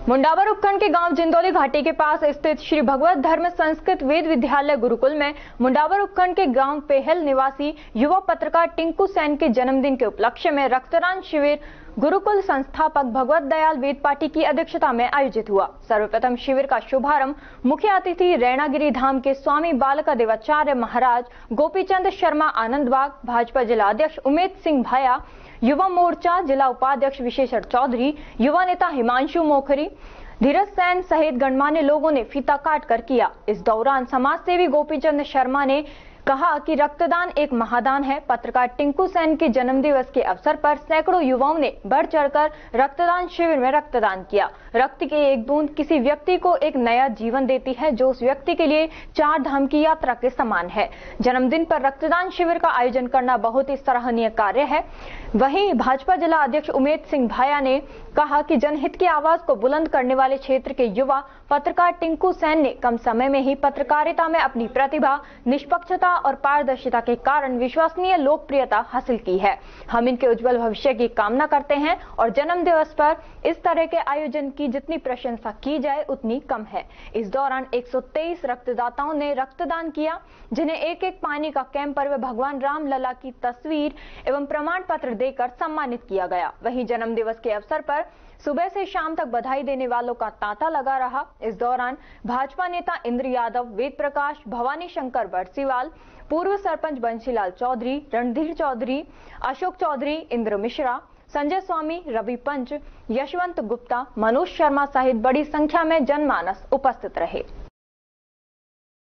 मुंडावर उपखंड के गांव जिंदौली घाटी के पास स्थित श्री भगवत धर्म संस्कृत वेद विद्यालय गुरुकुल में मुंडावर उपखंड के गांव पेहल निवासी युवा पत्रकार टिंकू सेन के जन्मदिन के उपलक्ष्य में रक्तदान शिविर गुरुकुल संस्थापक भगवत दयाल वेदपाठी की अध्यक्षता में आयोजित हुआ। सर्वप्रथम शिविर का शुभारंभ मुख्य अतिथि रैणागिरी धाम के स्वामी बालका देवाचार्य महाराज गोपीचंद शर्मा आनंदबाग, भाजपा जिला अध्यक्ष उमेद सिंह भाया, युवा मोर्चा जिला उपाध्यक्ष विशेषर चौधरी, युवा नेता हिमांशु मोखरी, धीरज सेन सहित गणमान्य लोगों ने फीता काट कर किया। इस दौरान समाज सेवी गोपीचंद शर्मा ने कहा कि रक्तदान एक महादान है। पत्रकार टिंकू सेन के जन्म दिवस के अवसर पर सैकड़ों युवाओं ने बढ़ चढ़कर रक्तदान शिविर में रक्तदान किया। रक्त की एक बूंद किसी व्यक्ति को एक नया जीवन देती है, जो उस व्यक्ति के लिए 4 धाम की यात्रा के समान है। जन्मदिन पर रक्तदान शिविर का आयोजन करना बहुत ही सराहनीय कार्य है। वहीं भाजपा जिला अध्यक्ष उमेद सिंह भाया ने कहा कि जनहित की आवाज को बुलंद करने वाले क्षेत्र के युवा पत्रकार टिंकू सेन ने कम समय में ही पत्रकारिता में अपनी प्रतिभा, निष्पक्षता और पारदर्शिता के कारण विश्वसनीय लोकप्रियता हासिल की है। हम इनके उज्जवल भविष्य की कामना करते हैं और जन्म दिवस पर इस तरह के आयोजन की जितनी प्रशंसा की जाए उतनी कम है। इस दौरान 123 रक्तदाताओं ने रक्तदान किया, जिन्हें एक पानी का कैंपर व भगवान राम लला की तस्वीर एवं प्रमाण पत्र देकर सम्मानित किया गया। वहीं जन्म दिवस के अवसर पर सुबह से शाम तक बधाई देने वालों का तांता लगा रहा। इस दौरान भाजपा नेता इंद्र यादव, वेद प्रकाश, भवानी शंकर बरसीवाल, पूर्व सरपंच बंशीलाल चौधरी, रणधीर चौधरी, अशोक चौधरी, इंद्र मिश्रा, संजय स्वामी, रवि पंच, यशवंत गुप्ता, मनोज शर्मा सहित बड़ी संख्या में जनमानस उपस्थित रहे।